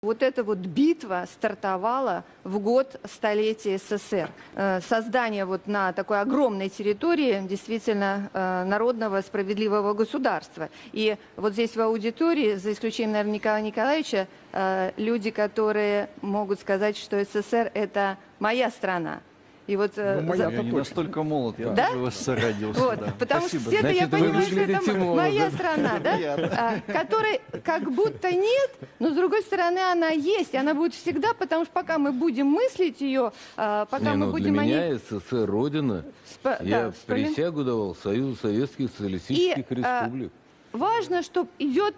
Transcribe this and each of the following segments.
Вот эта вот битва стартовала в год столетия СССР. Создание вот на такой огромной территории действительно народного справедливого государства. И вот здесь в аудитории, за исключением, наверное, Николая Николаевича, люди, которые могут сказать, что СССР – это моя страна. И вот, я не настолько молод, я да? тоже в СССР родился. Вот, Да. потому Спасибо. что все-то я понимаю, что это моя страна, Приятно. да? Которой как будто нет, но с другой стороны она есть, и она будет всегда, потому что пока мы будем мыслить ее, пока мы будем для о меня ней... СССР родина. Я присягу давал Союзу Советских Социалистических Республик. Важно, что идет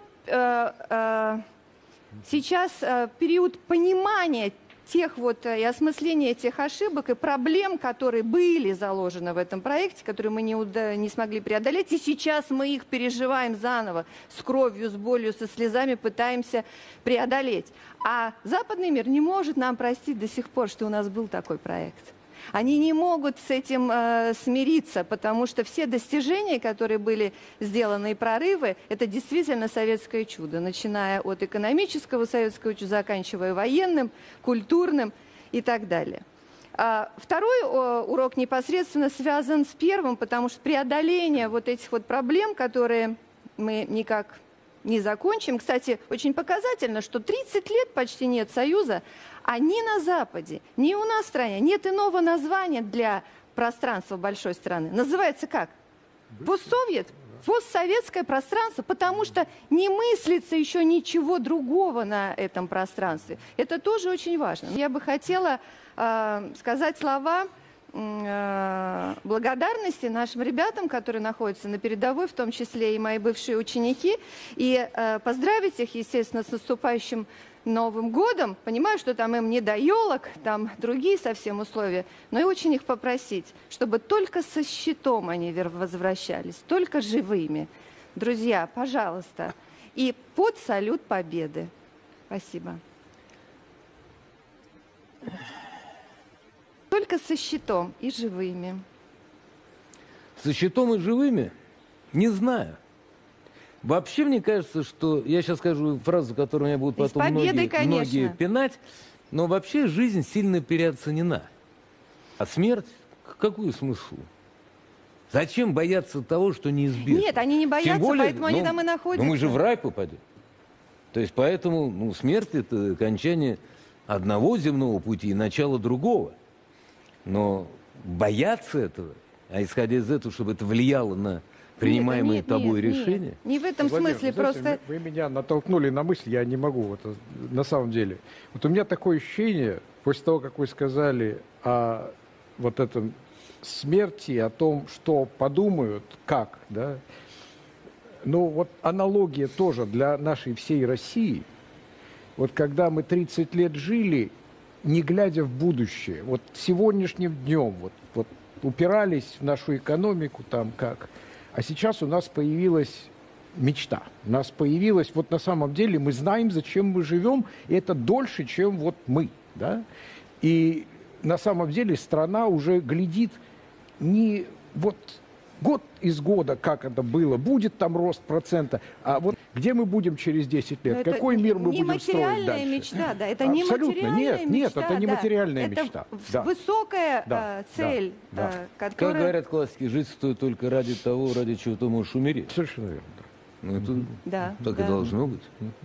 сейчас период понимания тех вот и осмысления тех ошибок и проблем, которые были заложены в этом проекте, которые мы не смогли преодолеть, и сейчас мы их переживаем заново, с кровью, с болью, со слезами пытаемся преодолеть. А западный мир не может нам простить до сих пор, что у нас был такой проект. Они не могут с этим смириться, потому что все достижения, которые были сделаны и прорывы, это действительно советское чудо, начиная от экономического советского чуда, заканчивая военным, культурным и так далее. Второй урок непосредственно связан с первым, потому что преодоление вот этих вот проблем, которые мы никак не закончим. Кстати, очень показательно, что 30 лет почти нет Союза, а ни на Западе, ни у нас в стране нет иного названия для пространства большой страны. Называется как? Постсовет, постсоветское пространство, потому что не мыслится еще ничего другого на этом пространстве. Это тоже очень важно. Я бы хотела сказать слова благодарности нашим ребятам, которые находятся на передовой, в том числе и мои бывшие ученики, и поздравить их, естественно, с наступающим Новым годом. Понимаю, что там им не до елок, там другие совсем условия, но и очень их попросить, чтобы только со щитом они возвращались, только живыми. Друзья, пожалуйста, и под салют победы. Спасибо. Только со щитом и живыми. Со щитом и живыми? Не знаю. Вообще, мне кажется, что... Я сейчас скажу фразу, которую меня будут потом многие пинать. Но вообще жизнь сильно переоценена. А смерть? Какой смысл? Зачем бояться того, что неизбежно? Нет, они не боятся, Тем более, поэтому они там и находятся. Но мы же в рай попадем. То есть поэтому смерть – это окончание одного земного пути и начало другого. Но бояться этого, а исходя из этого, чтобы это влияло на принимаемые тобой решения? Нет. Не в этом смысле, просто... Вы меня натолкнули на мысль, я не могу, на самом деле. Вот у меня такое ощущение, после того, как вы сказали о вот этом смерти, о том, что подумают, как, да, ну вот аналогия тоже для нашей всей России. Вот когда мы 30 лет жили, не глядя в будущее, вот сегодняшним днем, вот упирались в нашу экономику там как, а сейчас у нас появилась мечта, у нас появилась, вот на самом деле мы знаем, зачем мы живем, и это дольше, чем вот мы, да, и на самом деле страна уже глядит не вот год из года, как это было, будет там рост процента, а вот где мы будем через 10 лет, какой мир мы будем строить дальше. Мечта, да, это абсолютно, не нет, это не материальная мечта. Это высокая цель, Как говорят классики, жить стоит только ради того, ради чего ты можешь умереть. Совершенно верно. Ну, это так и должно быть.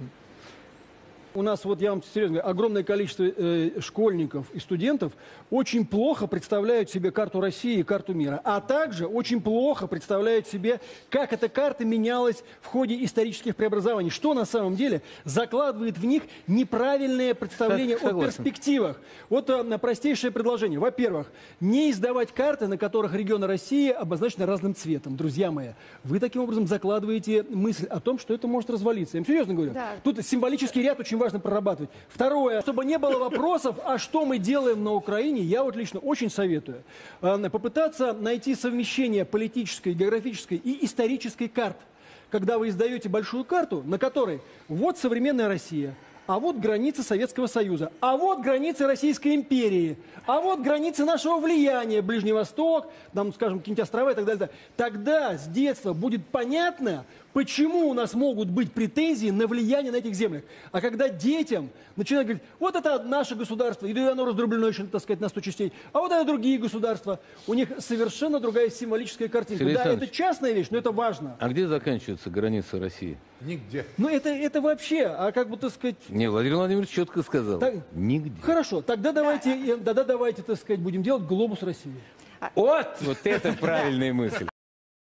У нас, вот я вам серьезно говорю, огромное количество школьников и студентов очень плохо представляют себе карту России и карту мира, а также очень плохо представляют себе, как эта карта менялась в ходе исторических преобразований, что на самом деле закладывает в них неправильное представление о перспективах. Вот простейшее предложение. Во-первых, не издавать карты, на которых регионы России обозначены разным цветом. Друзья мои, вы таким образом закладываете мысль о том, что это может развалиться. Я вам серьезно говорю. Да. Тут символический ряд очень важно прорабатывать. Второе, чтобы не было вопросов, а что мы делаем на Украине, я вот лично очень советую попытаться найти совмещение политической, географической и исторической карт. Когда вы издаете большую карту, на которой вот современная Россия, а вот границы Советского Союза, а вот границы Российской империи, а вот границы нашего влияния, Ближний Восток, там, скажем, какие-нибудь острова и так далее. Тогда с детства будет понятно, Почему у нас могут быть претензии на влияние на этих землях? А когда детям начинают говорить, вот это наше государство, и оно раздроблено еще, так сказать, на 100 частей, а вот это другие государства, у них совершенно другая символическая картинка. Сергей Да, Александрович, это частная вещь, но это важно. А где заканчивается граница России? Нигде. Ну это вообще, а как бы, так сказать... Не, Владимир Владимирович четко сказал. Так, нигде. Хорошо, тогда давайте, так сказать, будем делать глобус России. Вот это правильная мысль.